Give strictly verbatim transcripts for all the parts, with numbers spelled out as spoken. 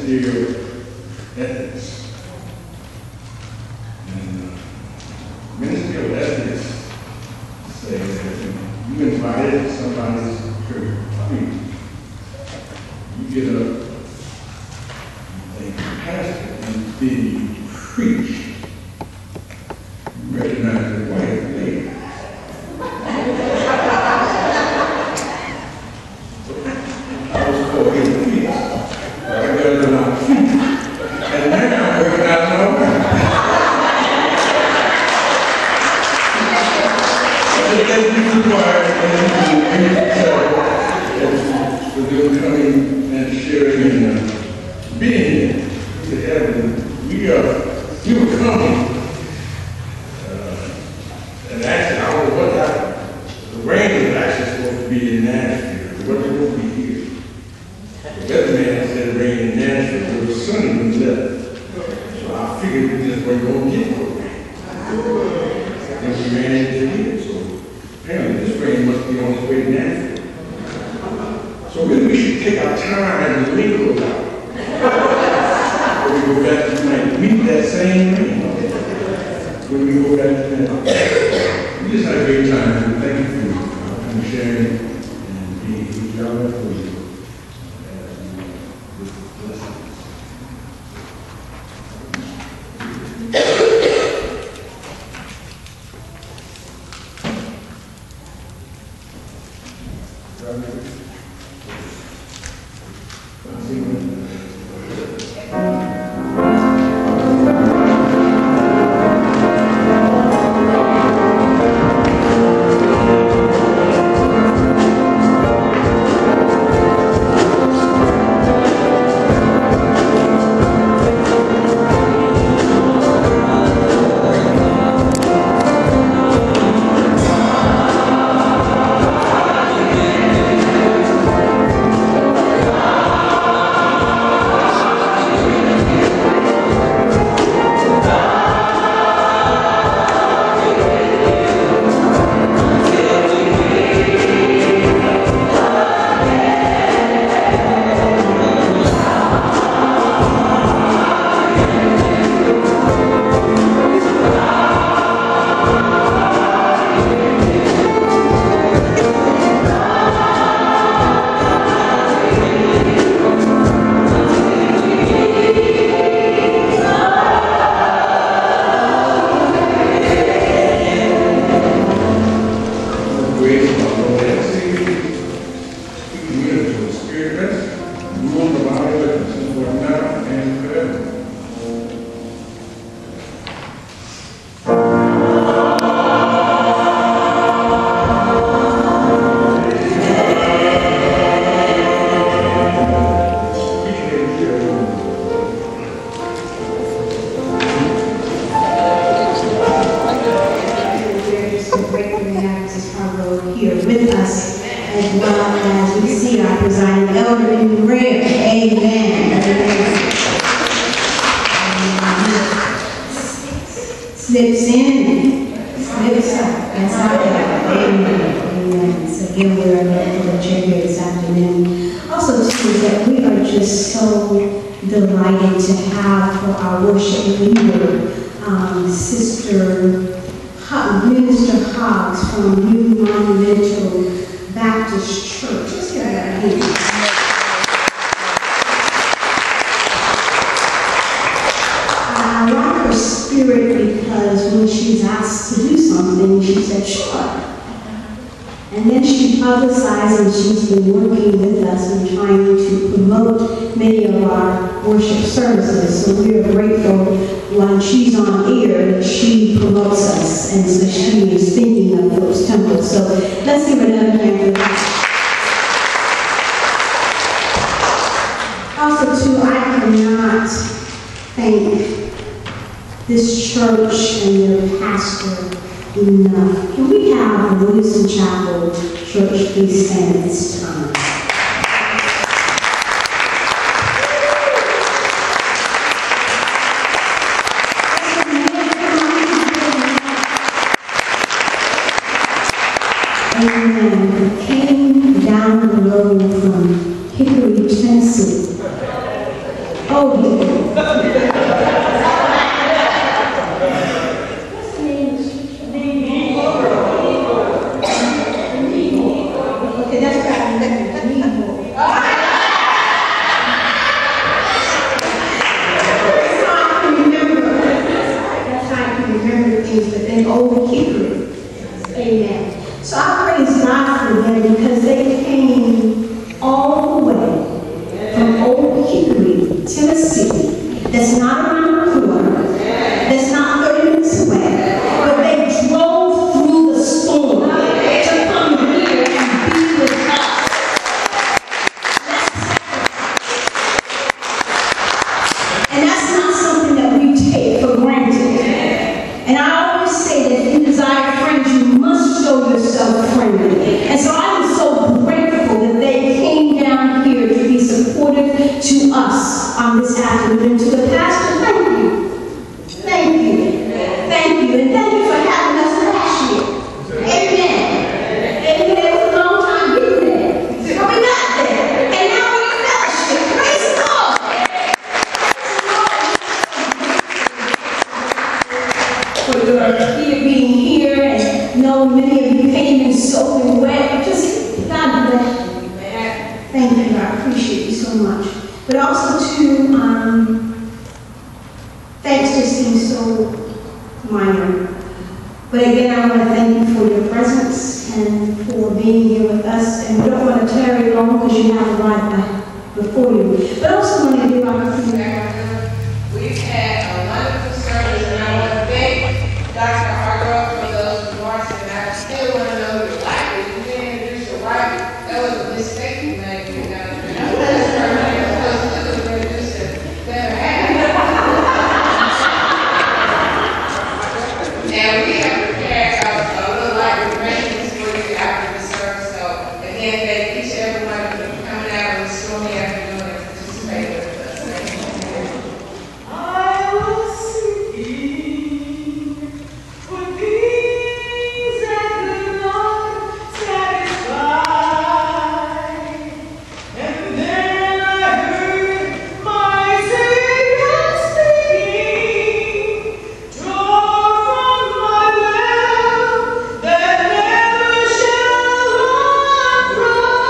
ministerial ethics. And uh, ministerial ethics say that if you invited somebody's church party, you get up, you thank the pastor, and then you preach. You recognize the wife lady. I was called in the feast. I got it on feet. And now I'm recognizing my wife. But as we require, and for them coming and sharing and uh, being to heaven, we are, we were coming. Uh, and actually, I don't know what happened. The rain was actually supposed to be in Nashville. It wasn't supposed to be here. The weatherman said rain in Nashville. It was sunny when we left. So I figured we just weren't going to get no rain. And we ran into here. So apparently this rain must be on its way to Nashville. So maybe we should take our time and linger about it. When we go back to tonight, meet that same rain. When we go back to that. We just had a great time. Thank you for sharing and being with y'all for you. Came down the road from Hickory, Tennessee. Oh, memory. We need more. Remember things, but then overkeep it. Amen. So I praise God for them because they came all the way from Old Hickory, Tennessee. That's not around the corner. That's not thirty minutes away. But they drove through the storm to come here and be with us. And that's not something that we take for granted. And I always say that if you desire friends, you must show yourself friendly. And so I am so grateful that they came down here to be supportive to us on this afternoon. And to the pastor, thank you. Thank you. Thank you. And thank you for having us last year. Amen. Amen. It was a long time getting there. But we got there. And now we're in fellowship. Praise the Lord. For your here being here and knowing many of you came and soaking wet. Just God bless you. Thank you. I appreciate you so much. But also to um, thanks just seems so minor. But again, I want to thank you for your presence and for being here with us. And we don't want to tarry long because you have a lot back before you. But I also want to give opportunity. We've had a wonderful service, and I want to thank Doctor Hargrove for those remarks, and I still want to know your wife. If you didn't introduce your wife, that was a mistake you made. You know, that's her name. Supposed to introduce it. Better have it. And we have prepared a, a little like arrangements for you after the service. So again, thank each and every one of you for coming out on this stormy afternoon and participating with us. Thank you. I was seeking for things that could not satisfy, and then I heard my Savior speaking, draw from my well that never shall run dry.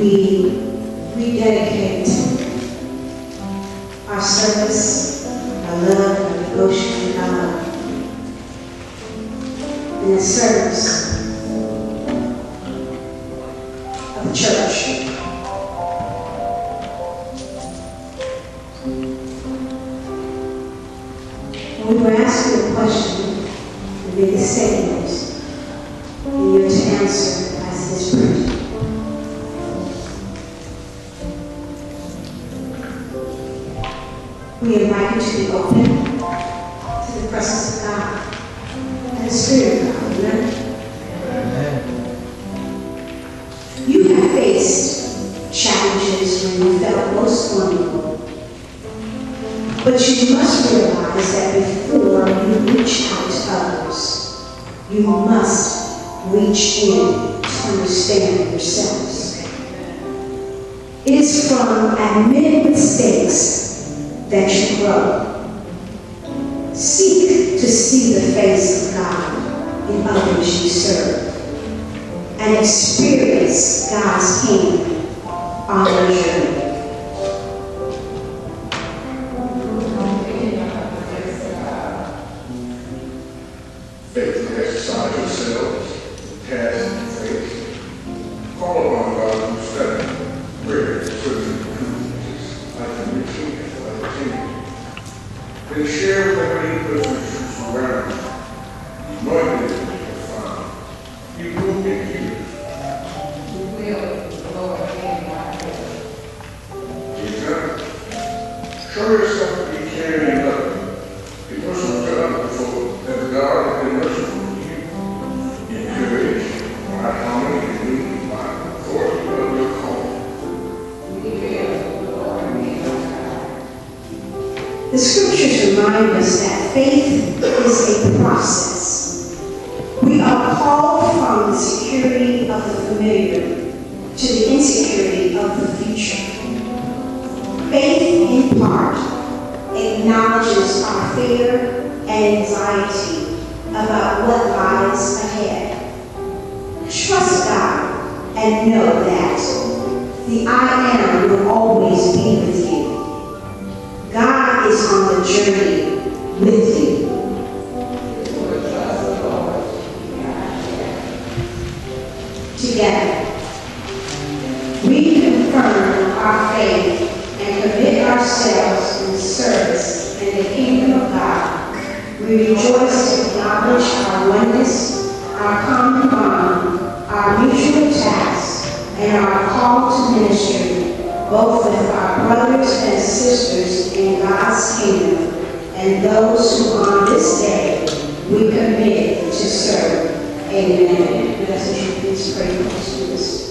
we rededicate our service, our love, our devotion to God, in the service of the church. And we will ask you a question and make a statement, and you're to answer as it is printed. We invite you to be open to the presence of God and the Spirit of God. Amen? Amen. You have faced challenges when you felt most vulnerable, but you must realize that before you reach out to others, you must reach in to understand yourselves. It is from admitting mistakes that you grow. Seek to see the face of God in others you serve and experience God's hand on your journey. Faithfully exercise yourselves, task and faith. Call upon God who study, prayer, scripture, truth, like the routine, like the team. Then share with every person around you. Anointed is profound. You will get healed. We will, the Lord, and our Example. Show yourself to be caring and loving. Be personal to others before that God has been merciful to you. Encourage, by harmony and unity, by authority of your calling. We will, the Lord, and our The scriptures remind us that faith is a process. We are called from the security of the familiar to the insecurity of the future. Faith, in part, acknowledges our fear and anxiety about what lies ahead. Trust God and know that the I Am will always be with you. God is on the journey with you. Together, we confirm our faith and commit ourselves in service in the kingdom of God. We rejoice to acknowledge our oneness, our common bond, our mutual task, and our call to ministry, both with our brothers and sisters in God's kingdom, and those who on this day we commit to serve. Amen. Let us please pray for us to this.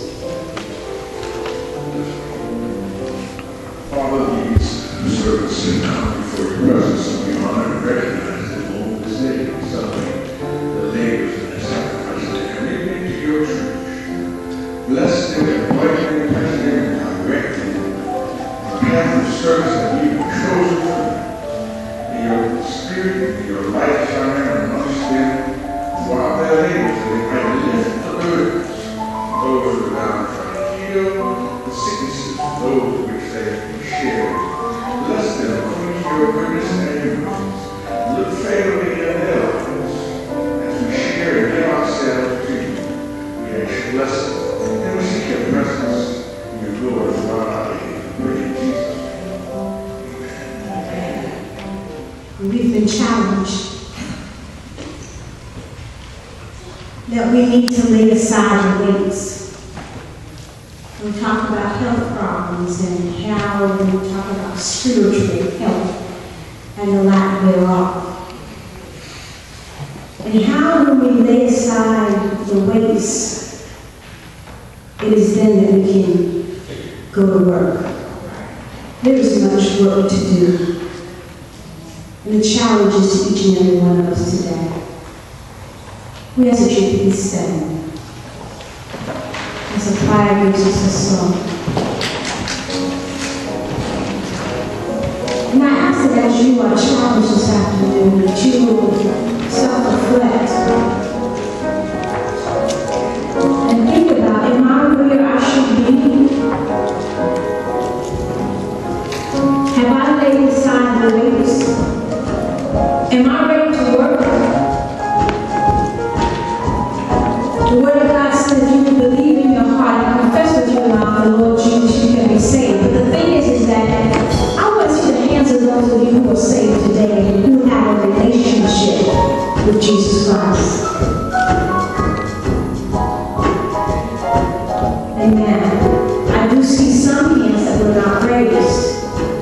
Father, these servants and come before your presence, and we honor and recognize that on this day we celebrate the labors and the sacrifices that are made into your church. Bless them and bless them and bless them and direct them. The path of service that you have chosen for them. May your spirit and your light shine amongst them while their labors, that they might lift the burdens of those who are downtrodden, heal the sicknesses of those which they have been shared. Bless them according to your goodness and your mercies. Look favorably in their lives as we share and give ourselves to you. We ask your blessing, and we seek your presence and your glory throughout our day. In Jesus' name. Amen. We've been challenged that we need to lay aside the weights. We talk about health problems and how we talk about spiritual health and the lack thereof. And how do we lay aside the weights? It is then that we can go to work. There is much work to do. And the challenge is to each and every one of us today. We ask that you please stand as the choir gives us a song. And I ask that as you are challenged this afternoon, that you will self-reflect and think about, am I where I should be? Jesus Christ. Amen. I do see some hands that were not raised.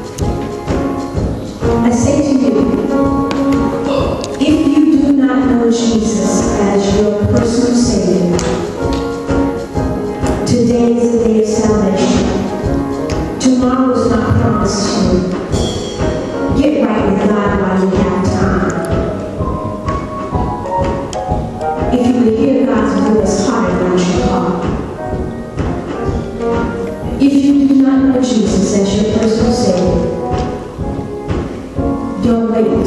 I say to you, if you do not know Jesus as your personal Savior, today is the day of salvation. Tomorrow is not promised to you. Get right with God while you have time. If you would hear God's voice harder than your heart. If you do not know Jesus as your personal Savior, don't wait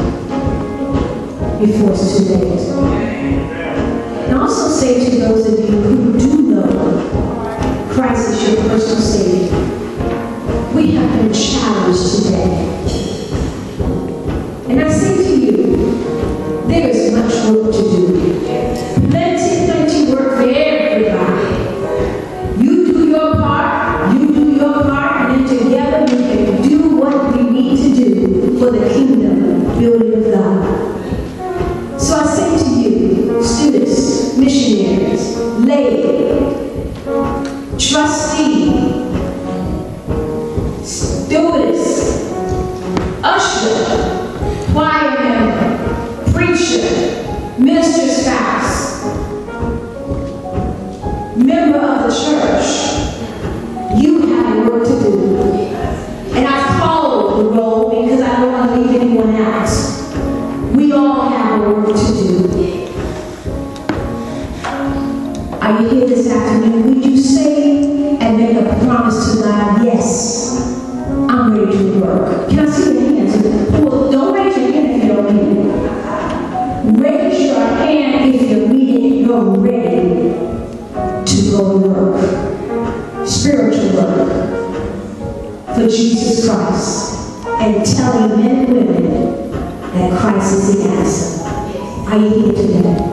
before it's too late. And I also say to those of you who do know Christ is your personal Savior, we have been challenged today. And I say to you, there is much work to do. Plenty, plenty work for everybody. You do your part, you do your part, and then together we can do what we need to do for the kingdom building of God. So I say to you, students, missionaries, lay, trustee, stewardess, usher, choir member, preacher, minister spouse, member of the church, you have work to do. And I've called the roll because I don't want to leave anyone out. We all have work to do. Are you here this afternoon? Would you say and make a promise to God, yes, I'm ready to work? Can I see your hands? Well, don't raise your hand if you don't mean it. Raise your hand if you mean it, you're ready to go to work. Spiritual work for Jesus Christ. And telling men and women that Christ is the answer. Are you here today?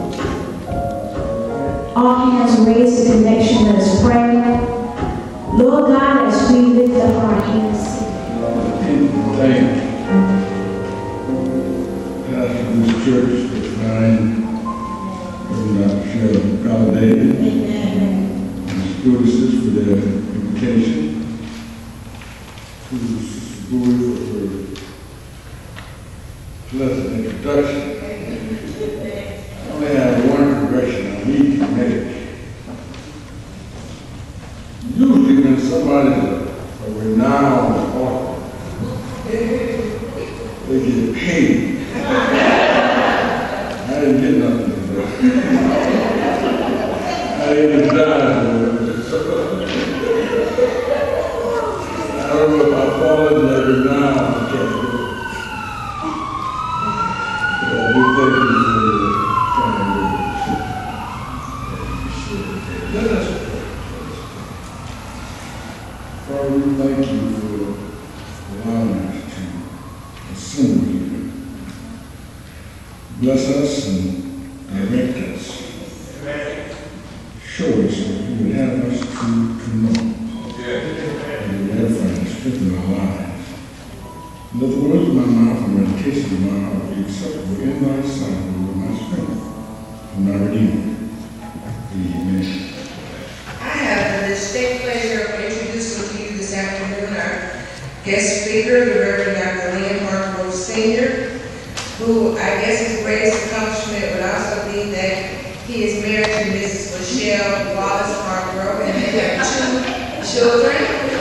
All hands raised in connection, let us pray. Lord God, as we lift up our hands. Thank you. Pastor this church is fine. Doctor Cheryl Galladay and stewardesses for their invitation. To the board for her pleasant introduction. I only have one correction I need to make. Usually when somebody's a, a renowned author, they get paid. I didn't get nothing from that. I didn't die for it. I don't know if I fall into that renowned category. But I do thank you for trying to. Let us pray. Father, we thank you for allowing us to assemble here. Bless us and direct us. Show us what you would have us to, to know. And you would edify and strengthen our lives. Let the words of my mouth and meditation of my heart be acceptable in thy sight, Lord, my strength and my redeemer. Amen. I have the distinct pleasure of introducing to you this afternoon our guest speaker, the Reverend Doctor Lynn Hargrove Senior, who I guess his greatest accomplishment would also be that he is married to Missus Michelle Wallace Hargrove, and they have two children.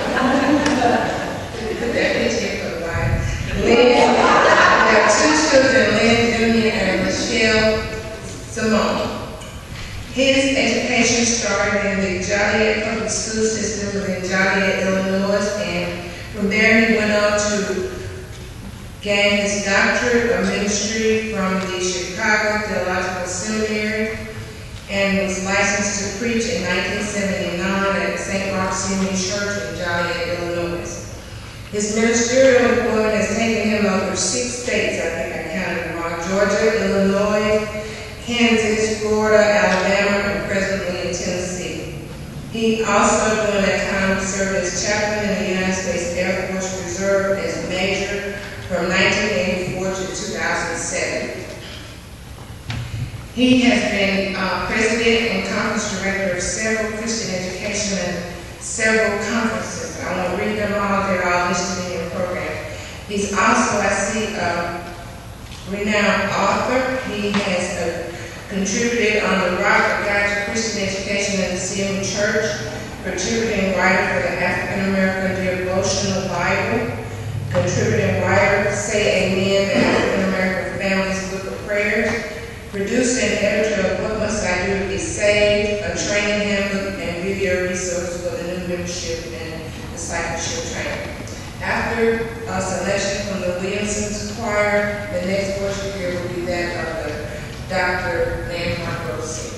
Put that picture for the wife. Lynn, they have two children, Lynn Junior and Michelle Simone. His education started in the Joliet Public School System in Joliet, Illinois, and from there he went on to gain his doctorate of ministry from the Chicago Theological Seminary and was licensed to preach in nineteen seventy-nine at Saint Mark's Union Church in Joliet, Illinois. His ministerial employment has taken him over six states, I think I counted them all: Georgia, Illinois, Kansas, Florida, Alabama, and presently in Tennessee. He also, during that time, served as chaplain in the United States Air Force Reserve as major from nineteen eighty-four to two thousand seven. He has been uh, president and conference director of several Christian education and several conferences. I won't read them all, they're all listed in your program. He's also, I see, a renowned author. He has uh, contributed on the Rock Guide to Christian Education in the C M U Church, contributing writer for the African American Devotional Bible, contributing writer, Say Amen, the African American Family's Book of Prayers, producer and editor of What Must I Do to Be Saved, a training handbook and video resource for the new membership and discipleship training. After a selection from the Williamson's choir, the next worship here will be that of the Doctor Nan Marcosi.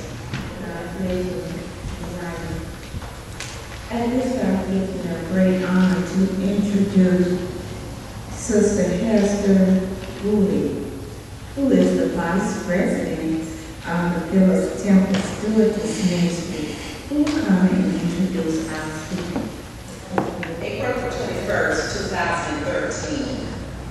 At this time, it gives me a great honor to introduce Sister Hester Woolley, who is the Vice President of the Phyllis Temple Stewardess Ministry, who will come and introduce our speaker. April twenty-first, two thousand thirteen.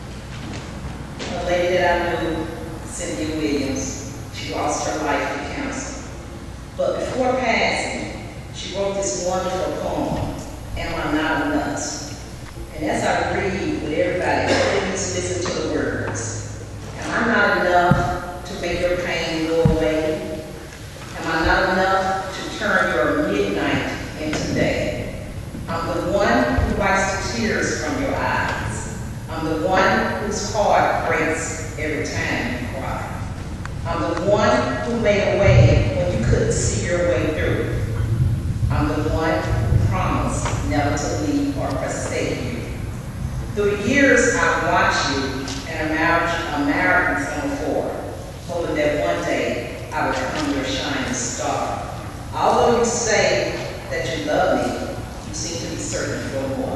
A lady that I knew, Cynthia Williams, she lost her life to cancer. But before passing, she wrote this wonderful poem, Am I Not Enough? And as I read with everybody, please listen to the words. Am I not enough to make your pain go away? Am I not enough to turn your midnight into day? I'm the one who wipes the tears from your eyes. I'm the one whose heart breaks every time you cry. I'm the one who made a way when you couldn't see your way through. I'm the one who promised never to leave or forsake you. Through the years I've watched you and a American from afar, hoping that one day I would become your shining star. Although you say that you love me, you seem to be searching for more.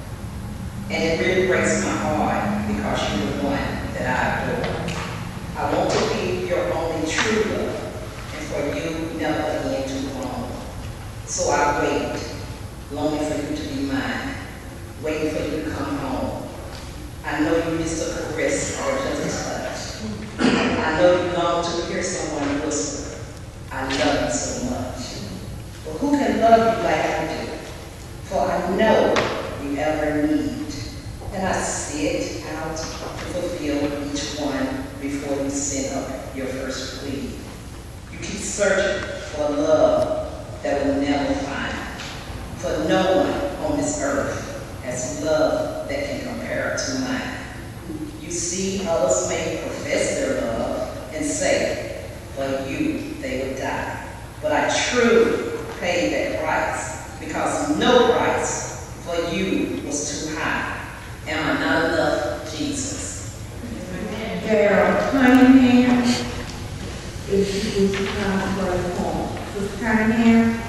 And it really breaks my heart because you're the one that I adore. I want to be your only true love, and for you never again to roam. So I wait, longing for you to be mine, waiting for you to come home. I know you miss a caress or just a touch. I know you long to hear someone whisper, I love you so much. But who can love you like I do? For I know you ever need. And I sit out to fulfill each one before you send up your first plea. You keep searching for love that will never find. For no one on this earth has love that can compare to mine. You see, others may profess their love and say, for you they would die. But I truly paid that price, because no price for you was too high. Am I not enough, Jesus? Daryl Cunningham is who's come for the poem. Sister Cunningham.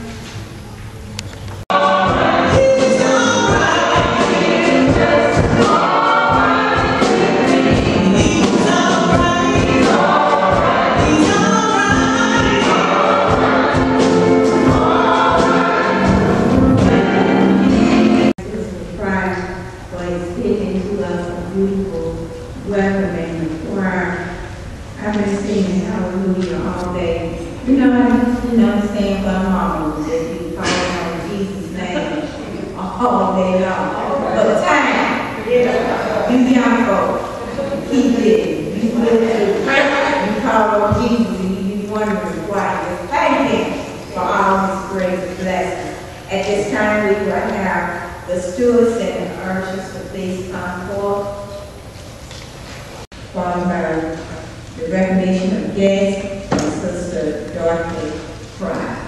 At this time, we will have the stewards and ushers to please come forth, followed by the recognition of guests and Sister Dorothy Fry.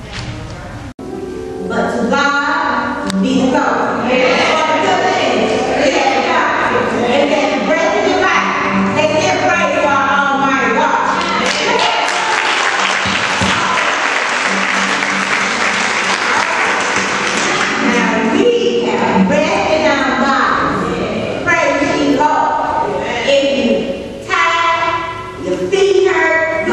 But to God be the glory. Yes. For the good things, yes, God. And that the breath of your life, they give praise to our Almighty God. Breath in our bodies. Praise ye Lord. If you tired, your feet hurt,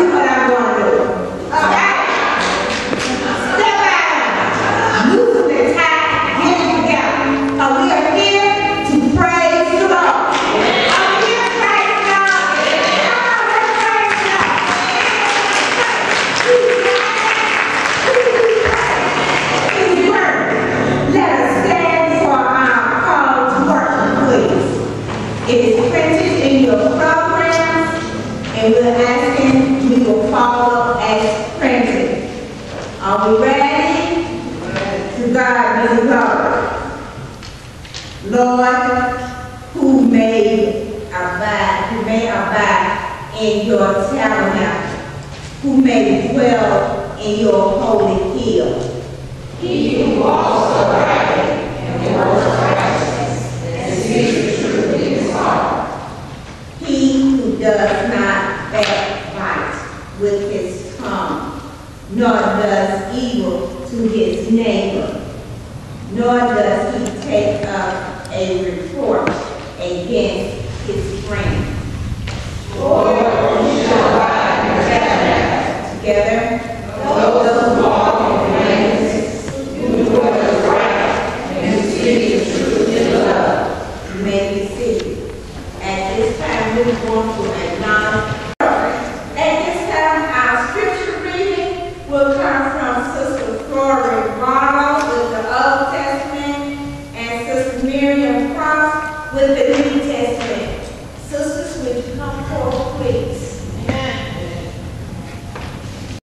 who may dwell in your holy hill. He who walks uprightly and works righteousness and speaks the truth in his heart. He who does not backbite with his tongue, nor does evil to his neighbor, nor does he take up a report against his friend. Lord, you shall abide in your tabernacle. Together, Those who walk in righteousness, who do what is right, and who speak the truth in love. you may be seated. At this time, we're going to acknowledge. At this time, our scripture reading will come from Sister Flora Ronald with the Old Testament and Sister Miriam Cross with the New